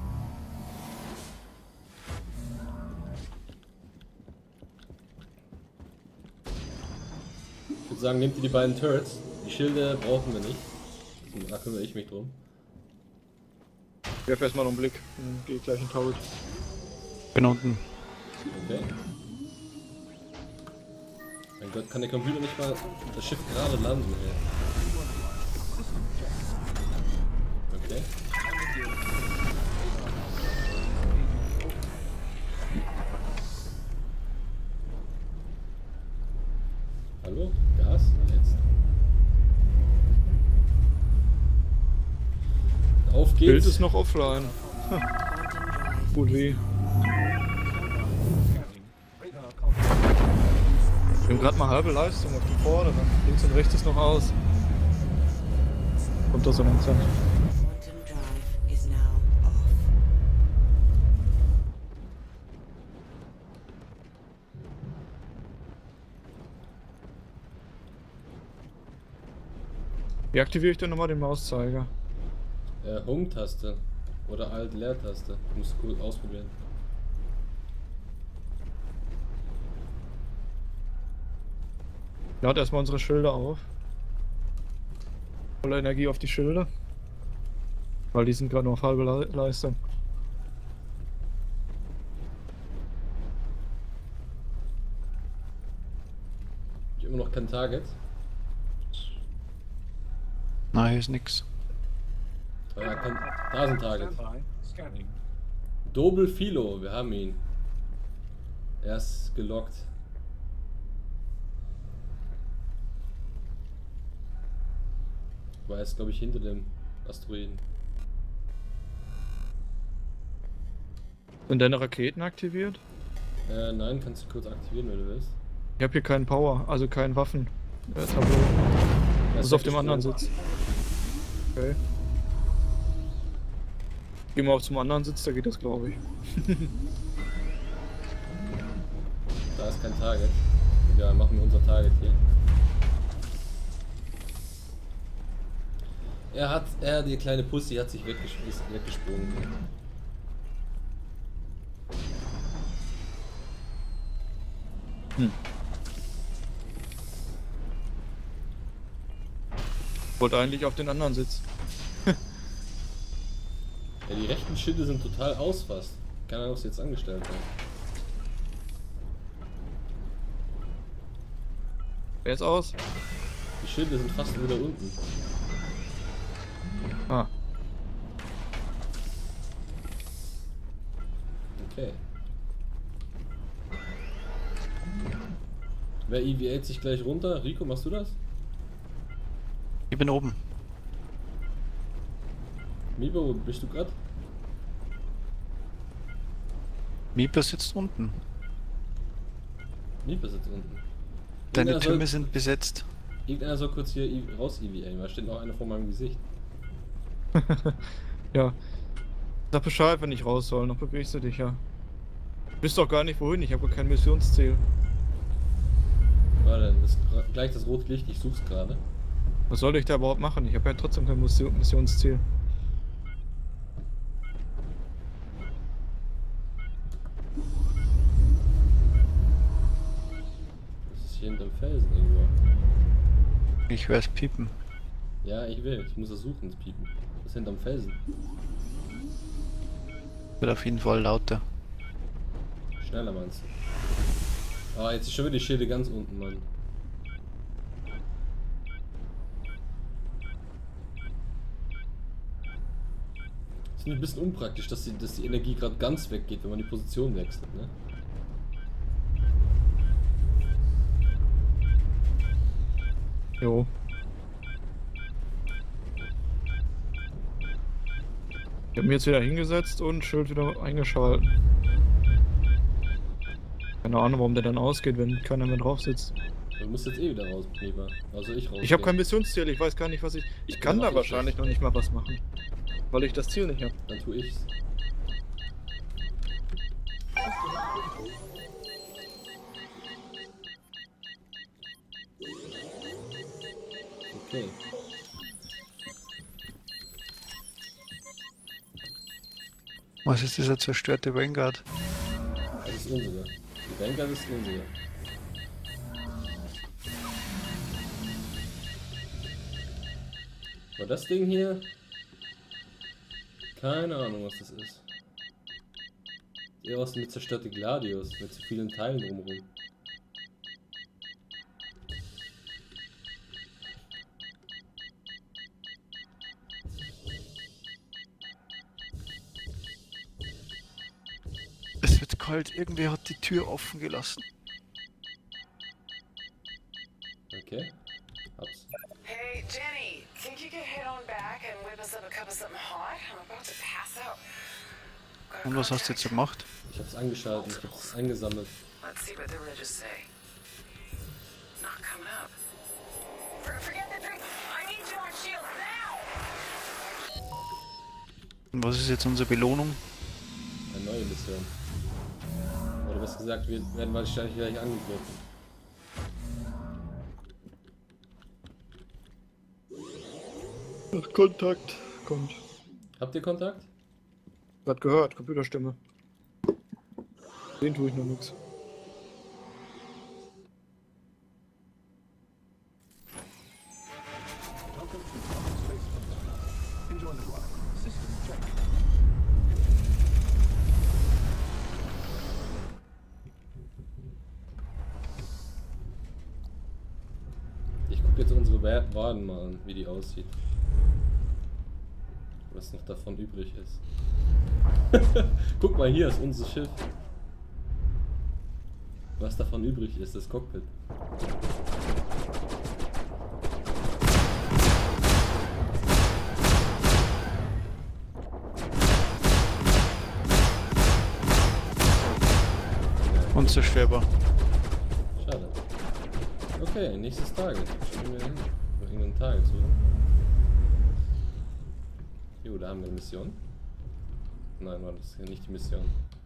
Ich würde sagen, nehmt ihr die beiden Turrets. Die Schilde brauchen wir nicht. Da kümmere ich mich drum. Ich werfe erstmal noch einen Blick. Dann gehe ich gleich in Taut. Bin unten. Okay. Mein Gott, kann der Computer nicht mal das Schiff gerade landen, ey. Okay. Hallo? Gas? Jetzt. Auf Bild geht's. ist noch offline. Gut wie. Wir haben gerade mal halbe Leistung auf die Vorderen. Links und rechts ist noch aus. Kommt das so langsam. Quantum drive is now off. Wie aktiviere ich denn nochmal den Mauszeiger? Äh, Home-Taste. Oder Alt-Leer-Taste. Muss gut ausprobieren. Lad erstmal unsere Schilder auf. Volle Energie auf die Schilder. Weil die sind gerade noch auf halbe Le Leistung. Ich hab immer noch kein Target. Nein, hier ist nix. Ah, ja, kein, da ist ein Target. Dobel Philo, wir haben ihn. Er ist gelockt. War jetzt, glaube ich, hinter dem Asteroiden. Sind deine Raketen aktiviert? Äh, nein, kannst du kurz aktivieren, wenn du willst. Ich habe hier keinen Power, also kein Waffen. Äh, Tableau. Das ist auf dem anderen Sitz. Okay. Gehen wir auch zum anderen Sitz, da geht das, glaube ich. Da ist kein Target. Ja, machen wir unser Target hier. Er hat, er, die kleine Pussy, hat sich weggesch- ist weggesprungen. Hm. Wollte eigentlich auf den anderen Sitz. Ja, die rechten Schilde sind total aus fast. Keine Ahnung, was sie jetzt angestellt haben. Wer ist aus? Die Schilde sind fast wieder unten. Ah. Okay. Wer E V acht sich gleich runter? Rico, machst du das? Ich bin oben. Mibo, wo bist du gerade? Mieper sitzt unten. Mibo sitzt unten. Deine Irgendeiner Türme soll, sind besetzt. Irgendeiner soll kurz hier I- raus E V A, da steht noch einer vor meinem Gesicht. Ja. Sag Bescheid, wenn ich raus soll, noch bewegst du dich ja. Du bist doch gar nicht wohin, ich habe gar kein Missionsziel. Warte, das, gleich das rote Licht, ich such's gerade. Was soll ich da überhaupt machen? Ich habe ja trotzdem kein Mission- Missionsziel. Das ist hier hinterm Felsen irgendwo. Ich höre es piepen. Ja, ich will, ich muss es suchen, das Piepen. Das ist hinterm Felsen. Wird auf jeden Fall lauter. Schneller meinst du? Ah, jetzt ist schon wieder die Schilde ganz unten, Mann. Ist ein bisschen unpraktisch, dass die, dass die Energie gerade ganz weggeht, wenn man die Position wechselt, ne? Jo. Ich habe mir jetzt wieder hingesetzt und Schild wieder eingeschalten. Keine Ahnung, warum der dann ausgeht, wenn keiner mehr drauf sitzt. Du musst jetzt eh wieder raus, Kleber. Also ich raus. Ich habe kein Missionsziel, ich weiß gar nicht, was ich... Ich kann Ja, da mach ich wahrscheinlich noch nicht mal was machen. Weil ich das Ziel nicht habe. Dann tu ich's. Okay. Was ist dieser zerstörte Vanguard? Das ist unsere. Die Vanguard ist unsere. Aber das Ding hier... Keine Ahnung, was das ist. Eher aus mit zerstörte Gladius, mit zu vielen Teilen drumherum. Es wird kalt, irgendwer hat die Tür offen gelassen. Okay. Hab's. Hey, Jenny, think you could head on back and whip us up a cup of something hot? I'm about to pass out. Gotta Und was hast du contact jetzt gemacht? Ich hab's angeschaltet, ich hab's eingesammelt. you. Let's see what the ridges say. Not coming up. For- Forget the drink. I need you on shield now. Und was ist jetzt unsere Belohnung? Eine neue Mission. Oder besser gesagt, wir werden wahrscheinlich gleich angegriffen. Kontakt kommt. Habt ihr Kontakt? Grad gehört, Computerstimme. Den tue ich noch nix. Ich gucke jetzt unsere Wa- Waden mal an, wie die aussieht. Was noch davon übrig ist. Guck mal, hier ist unser Schiff. Was davon übrig ist, das Cockpit. Unzerstörbar. Schade. Okay, nächstes Target. Schauen wir hin. Noch irgendein Target zu. Jo, da haben wir eine Mission. Nein, war das hier nicht die Mission.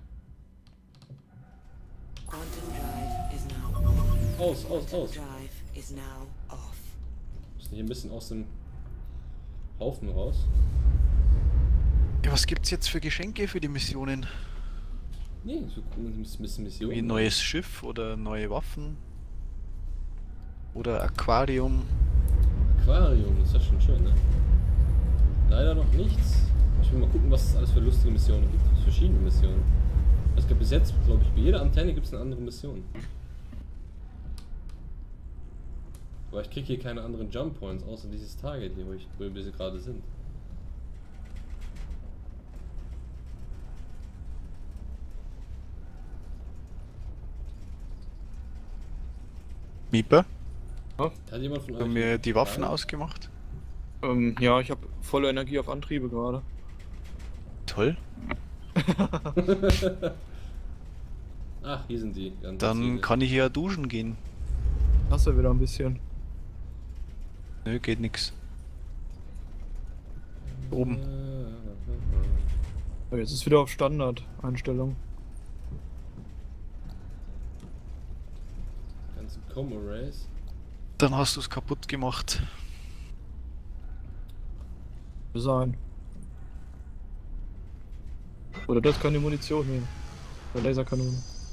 Quantum drive is now on. Aus, aus, Quantum aus. drive is now off. Müssen hier ein bisschen aus dem Haufen raus. Ja, was gibt's jetzt für Geschenke für die Missionen? Nee, so ein bisschen Mission. Wie ein neues Schiff oder neue Waffen? Oder Aquarium? Aquarium, das ist ja schon schön, ne? Leider noch nichts. Ich will mal gucken, was es alles für lustige Missionen gibt. Verschiedene Missionen. Es gibt bis jetzt, glaube ich, bei jeder Antenne gibt es eine andere Mission. Aber ich kriege hier keine anderen Jump Points, außer dieses Target hier, wo, ich, wo wir gerade sind. Mieper, Ja, Hat jemand von euch haben mir die Waffen Frage? ausgemacht? ähm, ja ich habe volle Energie auf Antriebe gerade. Toll. Ach, hier sind die. Ganz Dann viele. kann ich ja duschen gehen. Hast du wieder ein bisschen. Nö, geht nix. Oben. Aber jetzt ist wieder auf Standard-Einstellung. Ganze Com-Arrays. Dann hast du es kaputt gemacht. Sein. Oder das kann die Munition nehmen. Oder Laserkanone.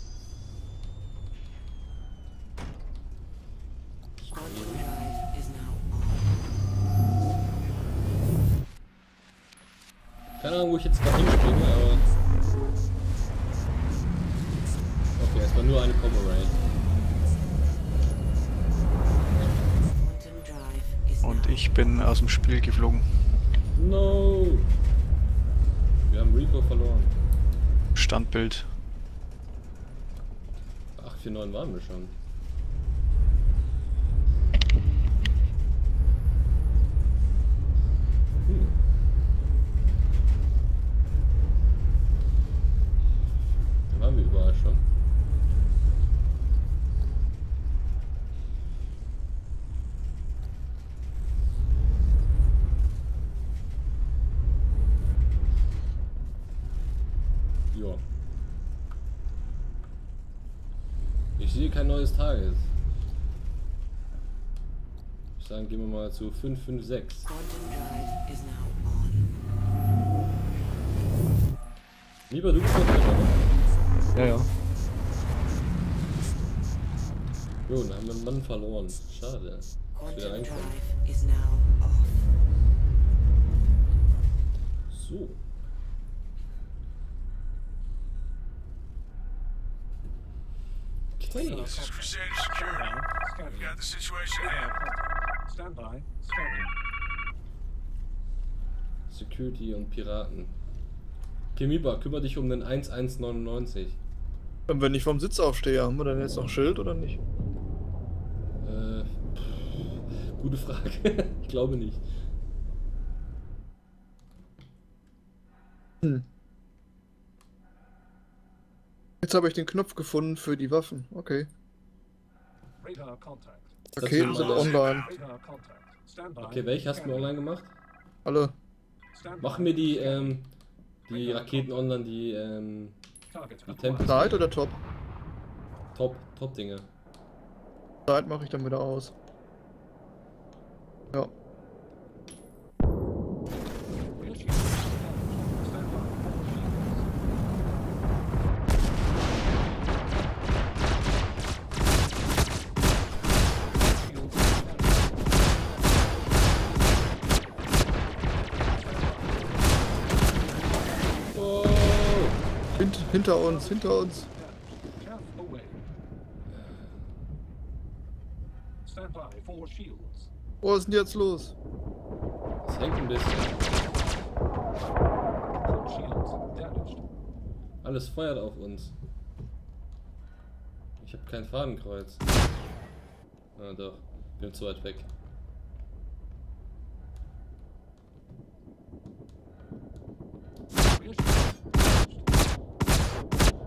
Quantum drive is now Keine Ahnung, wo ich jetzt gerade hinspringe, aber... Okay, es war nur eine Com-Array. Quantum drive is now Und ich bin aus dem Spiel geflogen. No! Wir haben Rico verloren. Standbild. acht vier neun waren wir schon. Hm. Da waren wir überall schon. Ja. Ich sehe kein neues Target. Ich sage, gehen wir mal zu fünf fünf sechs. Quantum drive is now on. Lieber du bist noch nicht, oder? Ja, ja. Jo, dann haben wir einen Mann verloren. Schade. Dass wir Quantum reinkommen. drive is now off. So. Okay. This is Crusader Security. We got the situation at hand. Stand by. Standing. Security und Piraten. Kemiba, kümmere dich um den eins eins neunundneunzig. Und wenn ich vom Sitz aufstehe, haben wir dann jetzt noch Schild oder nicht? Äh, pff, gute Frage. Ich glaube nicht. Hm. Jetzt habe ich den Knopf gefunden für die Waffen. Okay. Radar contact. Raketen sind online. Radar contact. Stand by. Okay, welche hast du online gemacht? Alle. Stand by. Machen wir die, ähm, die Raketen online, die, ähm, Target die acquired. Tempest. Side oder Top? Top, Top-Dinge. Side mache ich dann wieder aus. Ja. Real shield. Stand by. Shield. Oh! Hint, hinter uns, hinter uns. Chaff away. Stand by for shields. Oh, was ist denn jetzt los? Es hängt ein bisschen. Port shields damaged. Alles feuert auf uns. Ich habe kein Fadenkreuz. Ah doch, bin zu weit weg. Real shield damaged.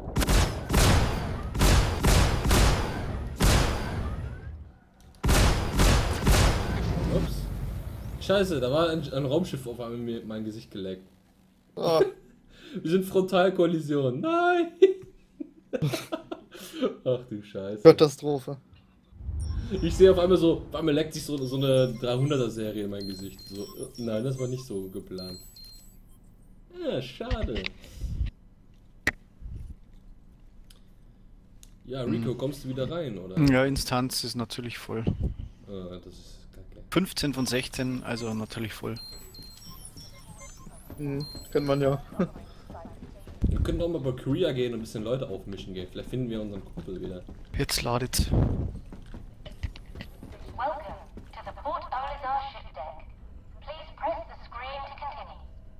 Ups. Scheiße, da war ein, ein Raumschiff auf einmal mir mein Gesicht geleckt. Ah, Wir sind Frontalkollision. Nein! Ach du Scheiße. Katastrophe. Ich sehe auf einmal so, auf einmal leckt sich so, so eine dreihunderter Serie in mein Gesicht. So, äh, nein, das war nicht so geplant. Ja, schade. Ja, Rico, kommst du wieder rein, oder? Ja, Instanz ist natürlich voll. Ah, das ist Okay. fünfzehn von sechzehn, also natürlich voll. Hm, kennt man ja. Wir können doch mal bei Korea gehen und ein bisschen Leute aufmischen gehen. Vielleicht finden wir unseren Kumpel wieder. Jetzt ladet's. Welcome to the Port Olisar ship deck. Please press the screen to continue.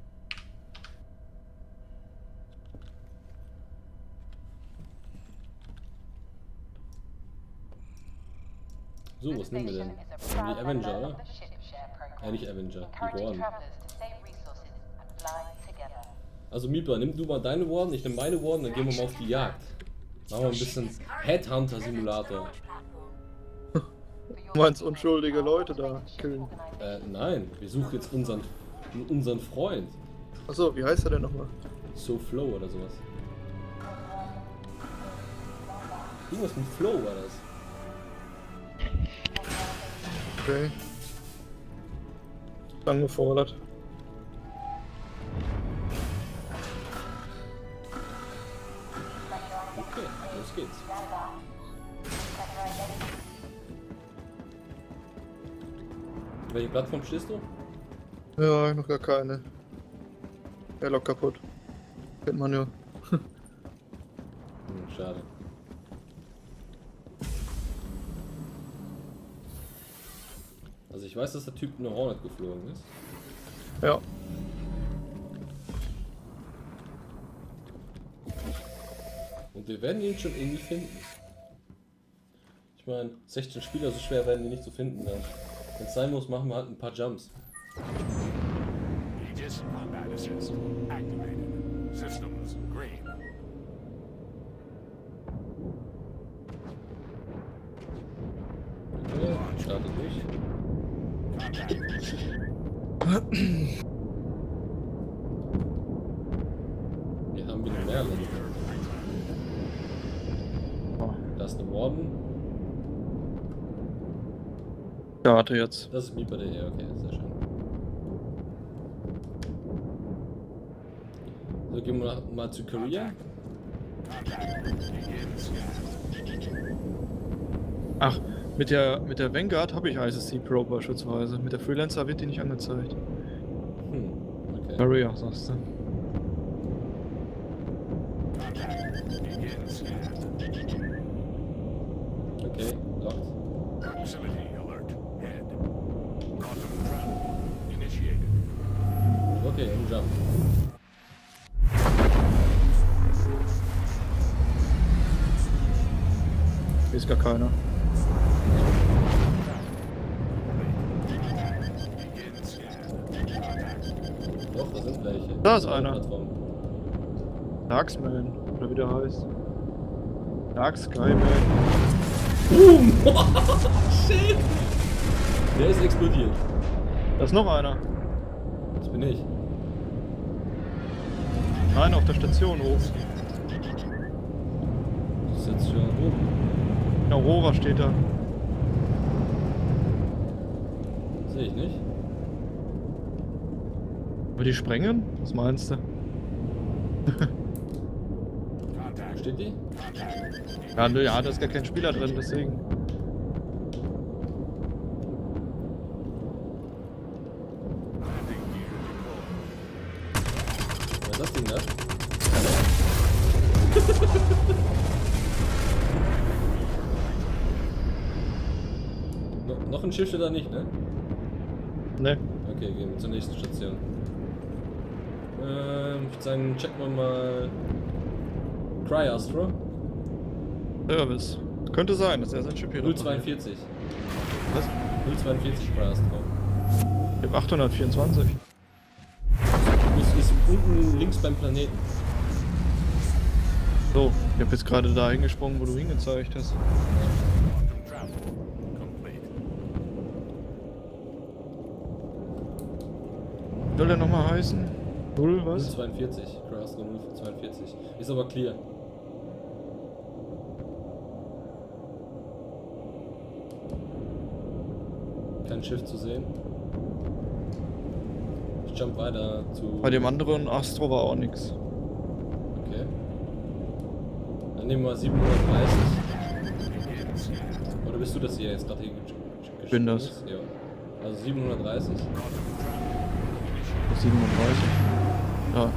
So, was nehmen wir denn? Die Avenger, oder? Äh, nicht Avenger, die Warden. Also Mipa, nimm du mal deine Warden, ich nehme meine Warden, dann gehen wir mal auf die Jagd. Machen wir ein bisschen Headhunter-Simulator. Du meinst unschuldige Leute da killen? Äh, nein, wir suchen jetzt unseren, unseren Freund. Achso, wie heißt er denn nochmal? So Flow oder sowas. Irgendwas mit Flow war das. Okay. Lang gefordert. Okay, los geht's. Welche Plattform stehst du? Ja, noch gar keine. Airlock kaputt. Kennt man ja. Hm, schade. Also ich weiß, dass der Typ eine Hornet geflogen ist. Ja. Und wir werden ihn schon irgendwie finden. Ich meine, sechzehn Spieler, so schwer werden die nicht zu finden sein. Wenn es sein muss, machen wir halt ein paar Jumps. Aegis combat assist activated. Systems green. Okay, startet durch. Wir haben wieder mehr Leute. Da ist eine Warden. Starte jetzt. Das ist Mipa der E, okay, sehr schön. So, gehen wir mal zu Korea. Ach, mit der mit der Vanguard habe ich I S S C Pro beispielsweise. Mit der Freelancer wird die nicht angezeigt. Hm, okay. Maria, sagst du. Okay, locked. Proximity alert. Head. Quantum travel initiated. Okay, im Jump. Hier ist gar keiner. Doch, da sind welche. Da ist einer. Plattform. Darksman, oder wie der heißt. Dark Skyman. Boom! Shit! Der ist explodiert. Da ist noch einer. Das bin ich. Nein, auf der Station oben. Das ist jetzt schon oben. In Aurora steht da. Sehe ich nicht. Will die sprengen? Was meinst du? Wo steht die? Ja, nö, ja, da ist gar kein Spieler drin, deswegen. Was ist das Ding da? no, noch ein Schiff steht da nicht, ne? Ne. Okay, gehen wir zur nächsten Station. Ähm, ich würde sagen, checken wir mal Cryastro. Service. Könnte sein, dass er sein Chip hier null zweiundvierzig. Was? null zweiundvierzig Cryastro. Ich hab achthundertvierundzwanzig. Das ist unten links beim Planeten. So, ich hab jetzt gerade da hingesprungen, wo du hingezeigt hast. Quantum travel complete. Soll der nochmal heißen? Null null was? zweiundvierzig. Cryastro null zweiundvierzig. Ist aber clear. Kein Schiff zu sehen. Ich jump weiter zu. Bei dem anderen Astro war auch nix. Okay. Dann nehmen wir siebenhundertdreißig. Oder bist du das hier jetzt gerade hier gesch- gesch- Bin das. ist? Ja. Also siebenhundertdreißig. siebenunddreißig. Ja.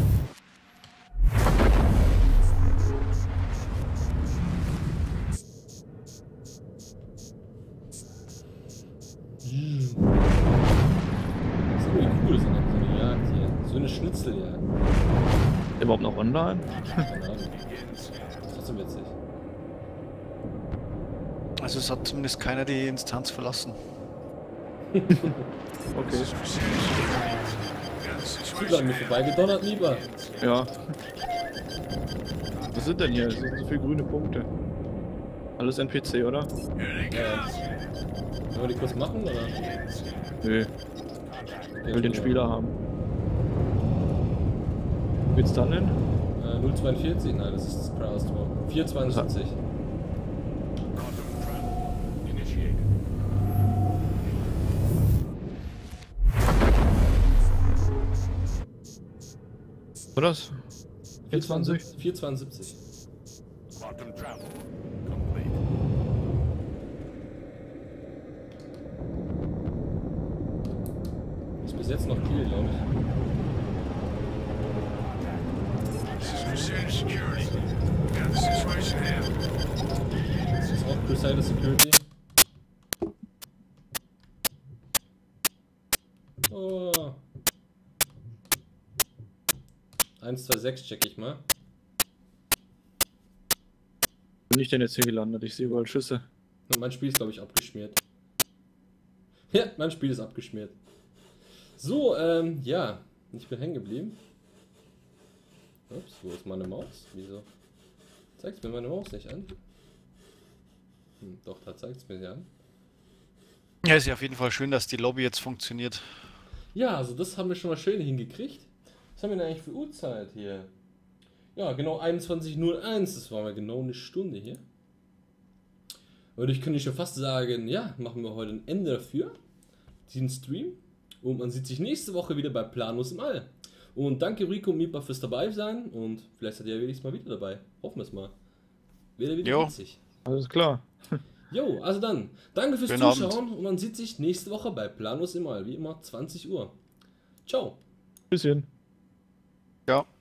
Das ist irgendwie cool, das ist so eine Jagd hier. So eine Schnitzeljagd. Überhaupt noch online? Keine Ahnung. Das ist trotzdem witzig. Also es hat zumindest keiner die Instanz verlassen. Okay. Zug an mir vorbeigedonnert, lieber. Ja. Was sind denn hier? Es sind so viele grüne Punkte. Alles N P C, oder? Ja. Sollen wir die kurz machen, oder? Nö. Okay, Ich will den super. Spieler haben. Wo geht's dann hin? Äh, null zweiundvierzig, nein, das ist das Kraus Tor. vier zweiundsiebzig. Wo das? vierundzwanzig? vier zweiundsiebzig. Quantum travel complete. Ist bis jetzt noch Kiel, glaube ich. This is Crusader Security. We got the situation handled. Das ist auch Crusader Security. Oh. eins zwei sechs check ich mal. Bin ich denn jetzt hier gelandet? Ich sehe überall Schüsse. Und mein Spiel ist, glaube ich, abgeschmiert. Ja, mein Spiel ist abgeschmiert. So, ähm, ja. Ich bin hängen geblieben. Ups, wo ist meine Maus? Wieso? Zeigt mir meine Maus nicht an? Hm, doch, da zeigt es mir ja an. Ja, ist ja auf jeden Fall schön, dass die Lobby jetzt funktioniert. Ja, also das haben wir schon mal schön hingekriegt. Was haben wir denn eigentlich für Uhrzeit hier? Ja, genau einundzwanzig Uhr null eins. Das war mal genau eine Stunde hier. Und ich könnte schon fast sagen, ja, machen wir heute ein Ende dafür. Diesen Stream. Und man sieht sich nächste Woche wieder bei Planlos im All. Und danke Rico und Mipa fürs dabei sein. Und vielleicht seid ihr ja wenigstens mal wieder dabei. Hoffen wir es mal. Wäre wieder Jo. witzig. Alles klar. Jo, also dann. Danke fürs Schönen Zuschauen. Abend. Und man sieht sich nächste Woche bei Planlos im All. Wie immer zwanzig Uhr. Ciao. Bisschen. Ja.